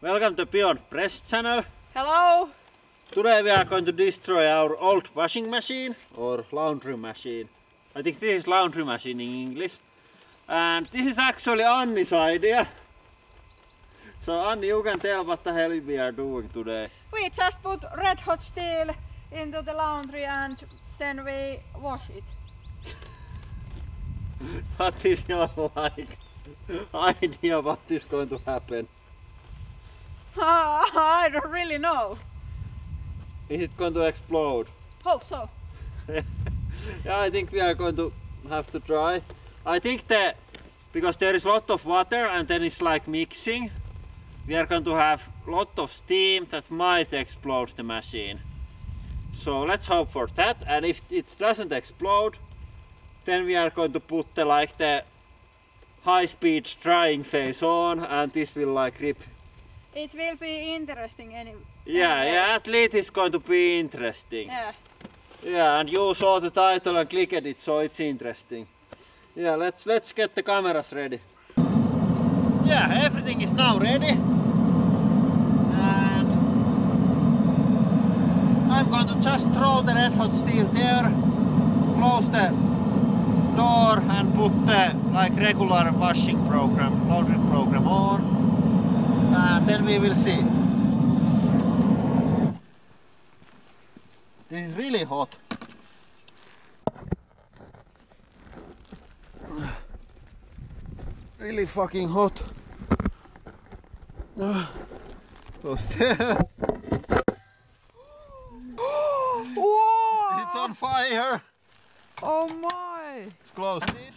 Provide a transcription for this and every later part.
Welcome to Beyond Press channel. Hello! Today we are going to destroy our old washing machine or laundry machine. I think this is laundry machine in English. And this is actually Anni's idea. So Anni, you can tell what the hell we are doing today. We just put red hot steel into the laundry and then we wash it. What is your idea what is going to happen? I don't really know. Is it going to explode? Hope so. Yeah, I think we are going to have to try. I think that because there is a lot of water and then it's like mixing, we are going to have a lot of steam that might explode the machine. So let's hope for that, and if it doesn't explode, then we are going to put the high-speed drying phase on, and this will like rip. It will be interesting anyway. Yeah, at least it's going to be interesting. Yeah. Yeah, and you saw the title and clicked it, so it's interesting. Yeah, let's get the cameras ready. Yeah, everything is now ready. And I'm going to just throw the red hot steel there, close the door and put the regular washing program, laundry program on. And then we will see. This is really hot. Really fucking hot. Close there. Whoa! It's on fire. Oh my! Let's close this.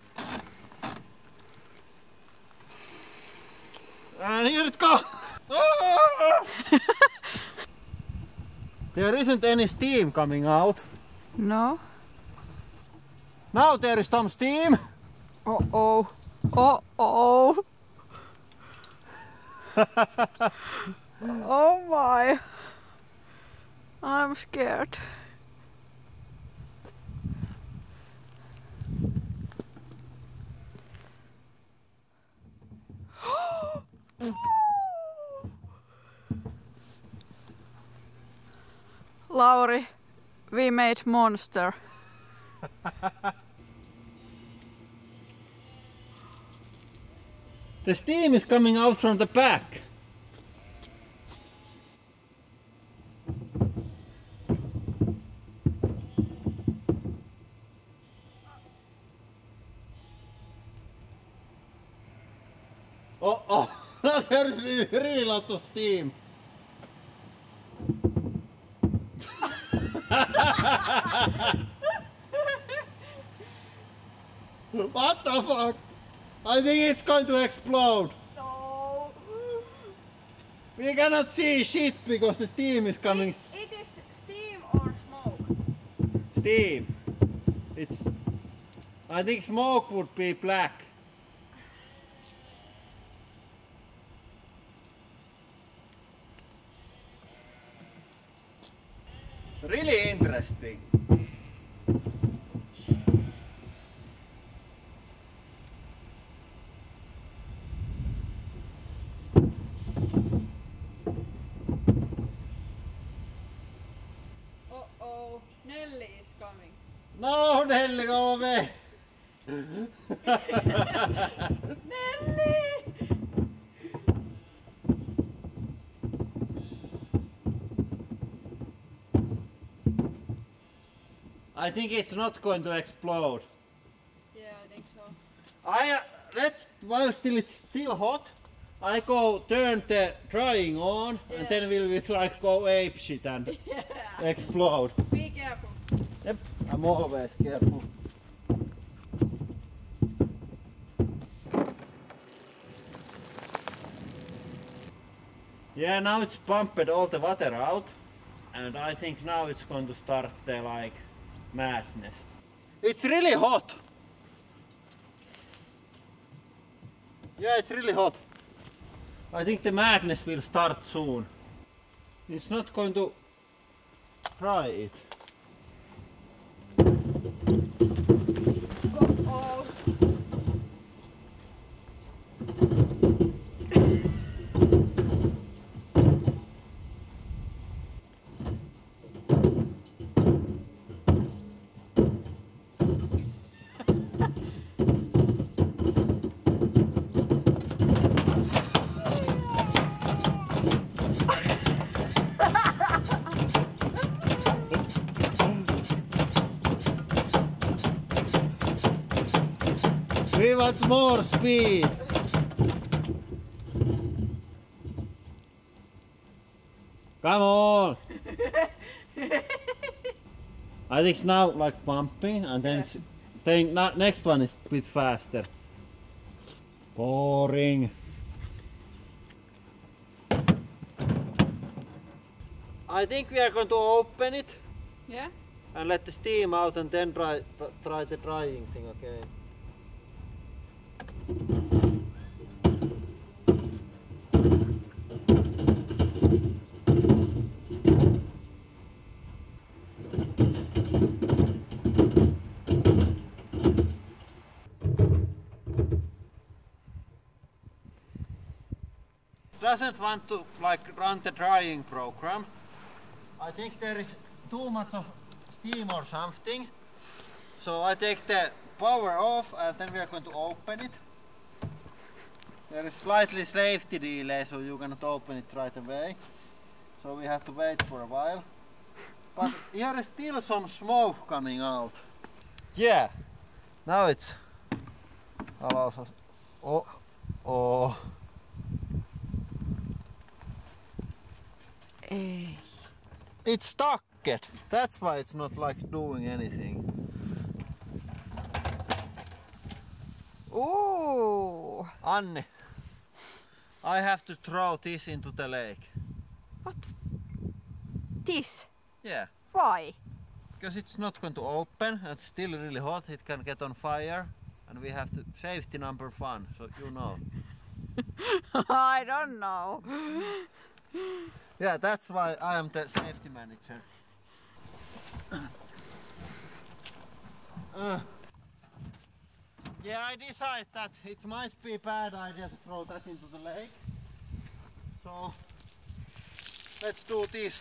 And here it goes! There isn't any steam coming out. No. Now there is some steam. Uh-oh. Uh-oh. Oh my. I'm scared. Lauri, we made monster. The steam is coming out from the back. Oh, there is really lot of steam. What the fuck? I think it's going to explode. No. We cannot see shit because the steam is coming. It is steam or smoke? Steam. I think smoke would be black. Really interesting. Uh-oh, Nelly is coming. No, Nelly, go away. Nelly! I think it's not going to explode. Yeah, I think so. While it's still hot, I go turn the drying on, and then we'll go ape shit and explode. Be careful. Yep, I'm always careful. Yeah, now it's pumped all the water out, and I think now it's going to start the madness. It's really hot. Yeah, it's really hot. I think the madness will start soon. It's not going to try it. Uh-oh. Much more speed. Come on. I think it's now like pumping, and then next one is a bit faster. Boring. I think we are going to open it. Yeah. And let the steam out, and then try the drying thing again. Doesn't want to like run the drying program. I think there is too much of steam or something. So I take the power off, and then we are going to open it. There is slightly safety delay, so you cannot open it right away. So we have to wait for a while. But here is still some smoke coming out. Yeah, now it's allows us. Oh. It's stuck. That's why it's not like doing anything. Ooh. Anni, I have to throw this into the lake. What? This? Yeah. Why? Because it's not going to open, and it's still really hot, it can get on fire, and we have to safety number 1, so you know. I don't know. Yeah, that's why I am the safety manager. Yeah, I decided that it might be a bad idea to throw that into the lake. So let's do this.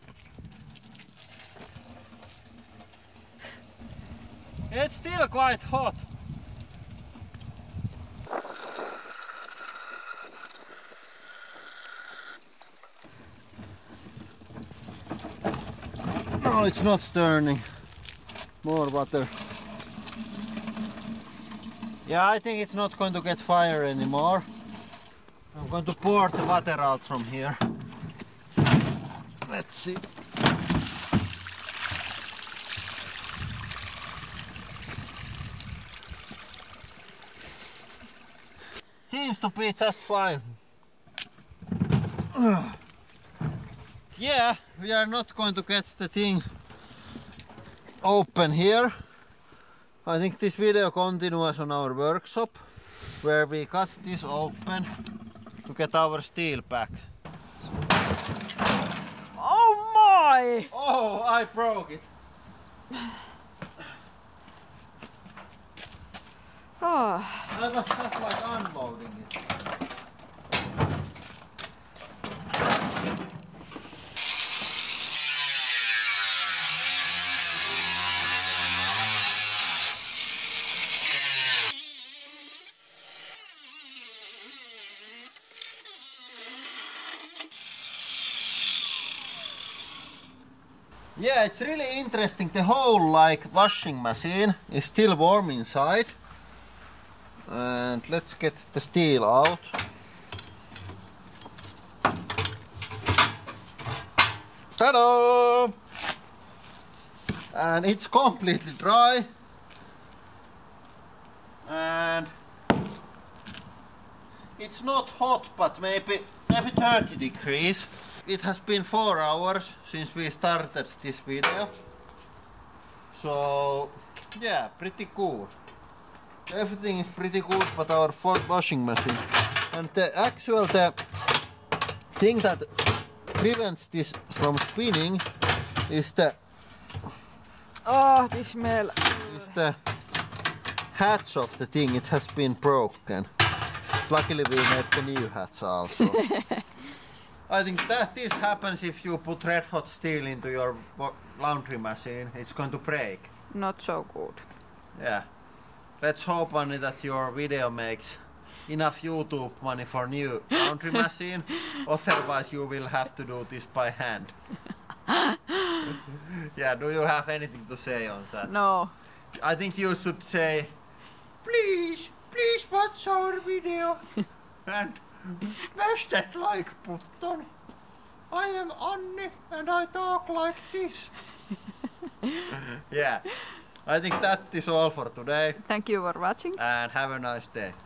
It's still quite hot. No, it's not turning. More water. Yeah, I think it's not going to get fire anymore. I'm going to pour the water out from here. Let's see. Seems to be just fine. Yeah, we are not going to get the thing open here. I think this video continues on our workshop, where we cut this open to get our steel back. Oh my! Oh, I broke it. Oh. I was just like unloading it. Yeah, it's really interesting. The whole like washing machine is still warm inside. And let's get the steel out. Ta-da! And it's completely dry. And it's not hot, but maybe 30 degrees. It has been 4 hours since we started this video. So yeah, pretty cool. Everything is pretty good but our washing machine. And the thing that prevents this from spinning is the This smell. Is the hatch of the thing. It has been broken. Luckily we made the new hatch also. I think that this happens if you put red hot steel into your laundry machine. It's going to break. Not so good. Yeah. Let's hope, Anni, that your video makes enough YouTube money for new laundry machine. Otherwise you will have to do this by hand. Yeah, do you have anything to say on that? No. I think you should say, please, please watch our video and smash that like button. I am Anni and I talk like this. Yeah, I think that is all for today. Thank you for watching. And have a nice day.